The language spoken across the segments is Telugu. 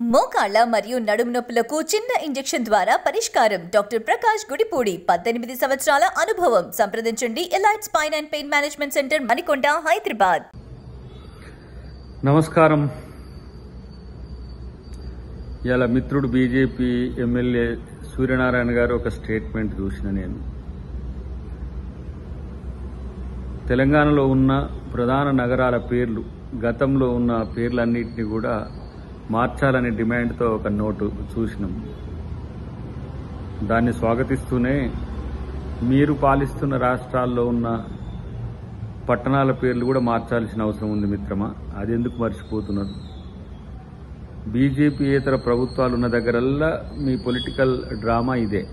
మోకాళ్ల మరియు నడుము నొప్పులకు చిన్న ఇంజెక్షన్ ద్వారా పరిష్కారం. డాక్టర్ ప్రకాష్ గుడిపూడి, 18 సంవత్సరాల అనుభవం. సంప్రదించండి. Elite spine and pain management center, Manikonda, Hyderabad. నమస్కారం. ఇలా మిత్రుడు బీజేపీ ఎమ్మెల్యే సూర్యనారాయణ గారు ఒక స్టేట్మెంట్ చూసిన నేను. తెలంగాణలో ఉన్న ప్రధాన నగరాల పేర్లు, గతంలో ఉన్న పేర్లన్నింటినీ కూడా మార్చాలనే డిమాండ్తో ఒక నోటు చూసినాం. దాన్ని స్వాగతిస్తూనే మీరు పాలిస్తున్న రాష్ట్రాల్లో ఉన్న పట్టణాల పేర్లు కూడా మార్చాల్సిన అవసరం ఉంది మిత్రమా. అది ఎందుకు మర్చిపోతున్నారు? బీజేపీ ఇతర ప్రభుత్వాలు ఉన్న దగ్గరల్లా మీ పొలిటికల్ డ్రామా ఇదే.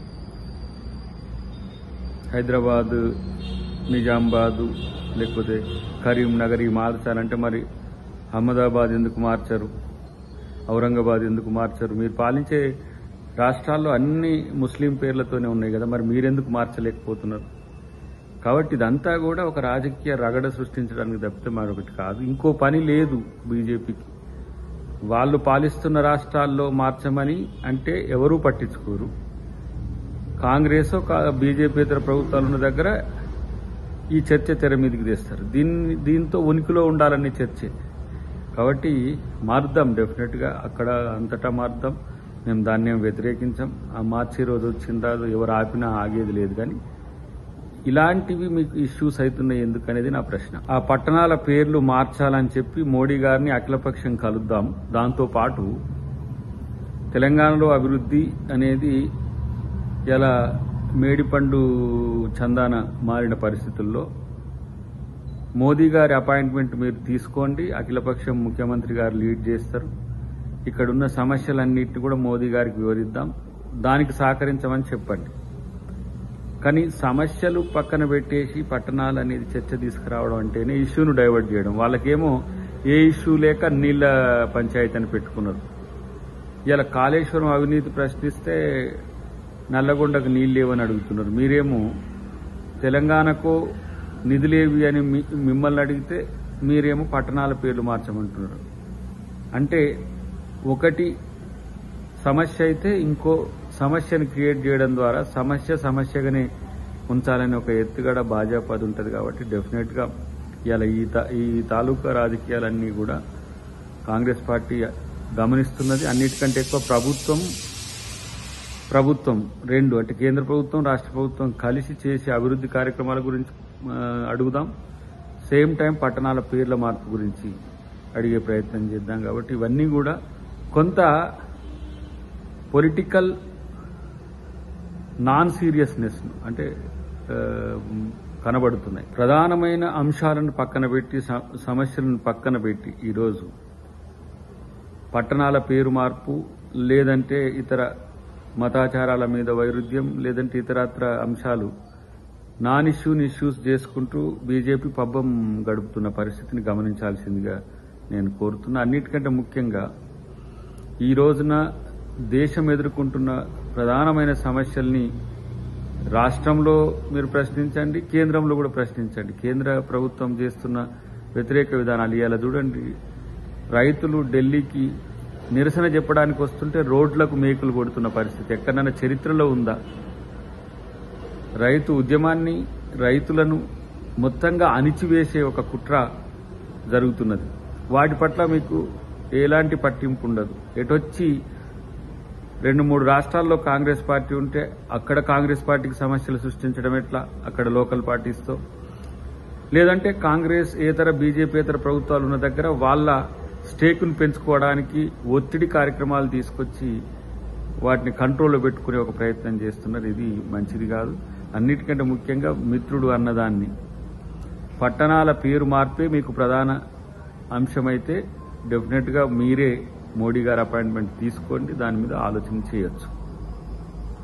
హైదరాబాద్, నిజామాబాద్, లేకపోతే కరీంనగర్ మార్చాలంటే మరి అహ్మదాబాద్ ఎందుకు మార్చరు? ఔరంగాబాద్ ఎందుకు మార్చరు? మీరు పాలించే రాష్ట్రాల్లో అన్ని ముస్లిం పేర్లతోనే ఉన్నాయి కదా, మరి మీరెందుకు మార్చలేకపోతున్నారు? కాబట్టి ఇదంతా కూడా ఒక రాజకీయ రగడ సృష్టించడానికి తప్పితే మరొకటి కాదు. ఇంకో పని లేదు బీజేపీకి. వాళ్ళు పాలిస్తున్న రాష్ట్రాల్లో మార్చమని అంటే ఎవరూ పట్టించుకోరు. కాంగ్రెస్ బీజేపీ ఇతర ప్రభుత్వాలు ఉన్న దగ్గర ఈ చర్చ తెర మీదకి తెస్తారు. దీంతో ఉనికిలో ఉండాలనే చర్చే. కాబట్టి మారుద్దాం, డెఫినెట్గా అక్కడ అంతటా మారుద్దాం. మేము దాన్ని వ్యతిరేకించాం. ఆ మార్చే రోజు వచ్చిందా ఎవరు ఆపినా ఆగేది లేదు. కానీ ఇలాంటివి మీకు ఇష్యూస్ అవుతున్నాయి ఎందుకనేది నా ప్రశ్న. ఆ పట్టణాల పేర్లు మార్చాలని చెప్పి మోడీ గారిని అఖిలపక్షం కలుద్దాం. దాంతోపాటు తెలంగాణలో అభివృద్ధి అనేది ఇలా మేడిపండు చందాన మారిన పరిస్థితుల్లో మోదీ గారి అపాయింట్మెంట్ మీరు తీసుకోండి. అఖిలపక్షం ముఖ్యమంత్రి గారు లీడ్ చేస్తారు. ఇక్కడున్న సమస్యలన్నింటినీ కూడా మోదీ గారికి వివరిద్దాం. దానికి సహకరించమని చెప్పండి. కానీ సమస్యలు పక్కన పెట్టేసి పట్టణాలు అనేది చర్చ తీసుకురావడం అంటేనే ఇష్యూను డైవర్ట్ చేయడం. వాళ్ళకేమో ఏ ఇష్యూ లేక నీళ్ల పంచాయతీ అని పెట్టుకున్నారు. ఇలా కాళేశ్వరం అవినీతి ప్రశ్నిస్తే నల్లగొండకు నీళ్ళు లేవని అడుగుతున్నారు. మీరేమో తెలంగాణకు నిధులేవి అని మిమ్మల్ని అడిగితే మీరేమో పట్టణాల పేర్లు మార్చమంటున్నారు. అంటే ఒకటి సమస్య అయితే ఇంకో సమస్యను క్రియేట్ చేయడం ద్వారా సమస్యగానే ఉంచాలని ఒక ఎత్తుగడ భాజపాది ఉంటుంది. కాబట్టి డెఫినెట్గా ఇలా ఈ తాలూకా రాజకీయాలన్నీ కూడా కాంగ్రెస్ పార్టీ గమనిస్తున్నది. అన్నిటికంటే ఎక్కువ ప్రభుత్వం రెండు, అంటే కేంద్ర ప్రభుత్వం, రాష్ట్ర ప్రభుత్వం కలిసి చేసే అభివృద్ధి కార్యక్రమాల గురించి అడుగుదాం. సేమ్ టైం పట్టణాల పేర్ల మార్పు గురించి అడిగే ప్రయత్నం చేద్దాం. కాబట్టి ఇవన్నీ కూడా కొంత పొలిటికల్ నాన్ సీరియస్నెస్ అంటే కనబడుతున్నాయి. ప్రధానమైన అంశాలను పక్కన పెట్టి, సమస్యలను పక్కన పెట్టి ఈరోజు పట్టణాల పేరు మార్పు, లేదంటే ఇతర మతాచారాల మీద వైరుధ్యం, లేదంటే ఇతరత్ర అంశాలు నాన్ ఇష్యూస్ చేసుకుంటూ బీజేపీ పబ్బం గడుపుతున్న పరిస్థితిని గమనించాల్సిందిగా నేను కోరుతున్నా. అన్నిటికంటే ముఖ్యంగా ఈ రోజున దేశం ఎదుర్కొంటున్న ప్రధానమైన సమస్యల్ని రాష్ట్రంలో మీరు ప్రశ్నించండి, కేంద్రంలో కూడా ప్రశ్నించండి. కేంద్ర ప్రభుత్వం చేస్తున్న వ్యతిరేక విధానాలు ఇవాళ చూడండి. రైతులు ఢిల్లీకి నిరసన చెప్పడానికి వస్తుంటే రోడ్లకు మేకులు కొడుతున్న పరిస్థితి ఎక్కడైనా చరిత్రలో ఉందా? రైతు ఉద్యమాన్ని, రైతులను మొత్తంగా అణిచివేసే ఒక కుట్ర జరుగుతున్నది. వాటి పట్ల మీకు ఎలాంటి పట్టింపు ఉండదు. ఎటొచ్చి 2-3 రాష్ట్రాల్లో కాంగ్రెస్ పార్టీ ఉంటే అక్కడ కాంగ్రెస్ పార్టీకి సమస్యలు సృష్టించడం ఎట్లా? అక్కడ లోకల్ పార్టీస్తో, లేదంటే కాంగ్రెస్ బీజేపీ ప్రభుత్వాలు ఉన్న దగ్గర వాళ్ళ స్టేకును పెంచుకోవడానికి ఒత్తిడి కార్యక్రమాలు తీసుకొచ్చి వాటిని కంట్రోల్లో పెట్టుకునే ఒక ప్రయత్నం చేస్తున్నారు. ఇది మంచిది కాదు. అన్నిటికంటే ముఖ్యంగా మిత్రుడు అన్నదాన్ని పట్టణాల పేరు మార్పే మీకు ప్రధాన అంశమైతే డెఫినెట్గా మీరే మోడీ గారి అపాయింట్మెంట్ తీసుకోండి. దాని మీద ఆలోచన చేయొచ్చు.